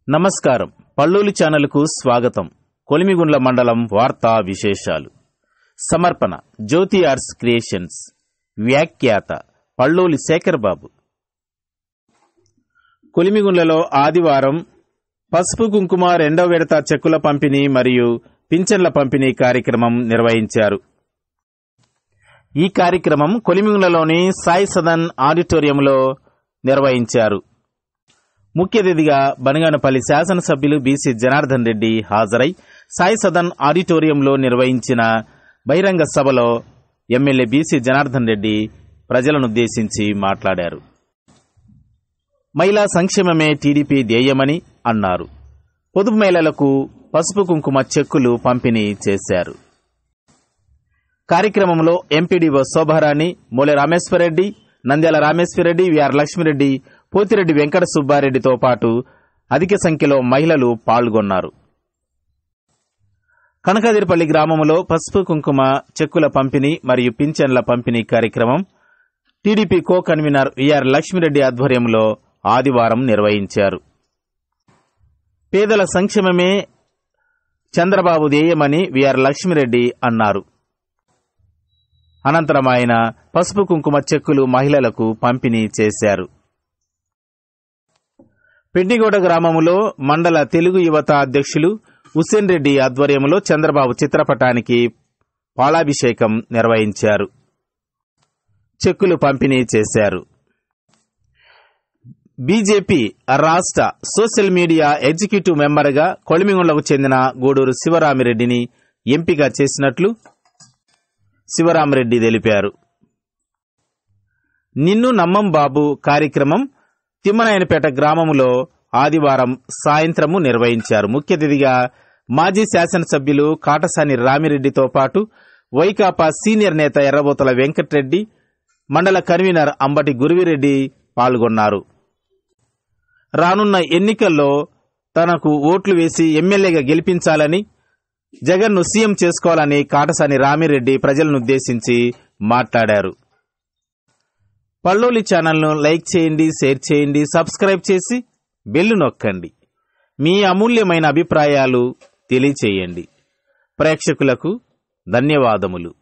నమస్కారం. పల్లూలి ఛానల్కు స్వాగతం. కొలిమిగుండ్ల మండలం వార్తా విశేషాలు. సమర్పణ జ్యోతి ఆర్ట్స్ క్రియేషన్స్. వ్యాఖ్యాత పల్లూలి శేఖర్ బాబు. కొలిమిగుండ్లలో ఆదివారం పసుపు కుంకుమ రెండవ విడత చెక్కుల పంపిణీ మరియు పింఛన్ల పంపిణీ కార్యక్రమం నిర్వహించారు. ఈ కార్యక్రమం కొలిమిగుండ్లలోని సాయి సదన్ ఆడిటోరియంలో నిర్వహించారు. ముఖ్య అతిథిగా బనగానపల్లి శాసనసభ్యులు బీసీ జనార్దన్ రెడ్డి హాజరై సాయి సదన్ ఆడిటోరియంలో నిర్వహించిన బహిరంగ సభలో ఎమ్మెల్యే బీసీ జనార్దన్ రెడ్డి ప్రజలనుద్దేశించి మాట్లాడారు. మహిళా సంక్షేమమే టీడీపీ ధ్యేయమని అన్నారు. పొదుపు మహిళలకు పసుపు కుంకుమ చెక్కులు పంపిణీ చేశారు. కార్యక్రమంలో ఎంపీడీఓ శోభారాణి, మూలె రామేశ్వరరెడ్డి, నంద్యాల రామేశ్వరరెడ్డి, విఆర్ లక్ష్మిరెడ్డి, పోతిరెడ్డి వెంకట సుబ్బారెడ్డితో పాటు అధిక సంఖ్యలో మహిళలు పాల్గొన్నారు. కనకదిరిపల్లి గ్రామంలో పసుపు కుంకుమ చెక్కుల పంపిణీ మరియు పింఛన్ల పంపిణీ కార్యక్రమం TDP co convener VR Lakshmi Reddy ఆధ్వర్యంలో ఆదివారం నిర్వహించారు. పేదల సంక్షేమమే చంద్రబాబు ధ్యేయమని విఆర్ లక్ష్మిరెడ్డి అన్నారు. అనంతరం ఆయన పసుపు కుంకుమ చెక్కులు మహిళలకు పంపిణీ చేశారు. పెండిగౌడ గ్రామంలో మండల తెలుగు యువత అధ్యక్షులు హుసేన్ రెడ్డి ఆధ్వర్యంలో చంద్రబాబు చిత్రపటానికి పాలాభిషేకం నిర్వహించారు. చెక్కులు పంపిణీ చేశారు. బీజేపీ రాష్ట్ర సోషల్ మీడియా ఎగ్జిక్యూటివ్ మెంబర్గా కొలిమిగుండ్లకు చెందిన గూడూరు శివరామిరెడ్డిని ఎంపిక చేసినట్లు శివరామిరెడ్డి తెలిపారు. నిన్ను నమ్మం బాబు కార్యక్రమం తిమ్మనాయనపేట గ్రామంలో ఆదివారం సాయంత్రము నిర్వహించారు. ముఖ్య అతిథిగా మాజీ శాసనసభ్యులు కాటసాని రామిరెడ్డితో పాటు వైకాపా సీనియర్ నేత ఎర్రబోతల వెంకటరెడ్డి, మండల కన్వీనర్ అంబటి గురువిరెడ్డి పాల్గొన్నారు. రానున్న ఎన్నికల్లో తనకు ఓట్లు వేసి ఎమ్మెల్యేగా గెలిపించాలని, జగన్ను సీఎం చేసుకోవాలని కాటసాని రామిరెడ్డి ప్రజలనుద్దేశించి మాట్లాడారు. పల్లూలి ఛానల్ను లైక్ చేయండి, షేర్ చేయండి, సబ్స్క్రైబ్ చేసి బెల్లు నొక్కండి. మీ అమూల్యమైన అభిప్రాయాలు తెలియచేయండి. ప్రేక్షకులకు ధన్యవాదములు.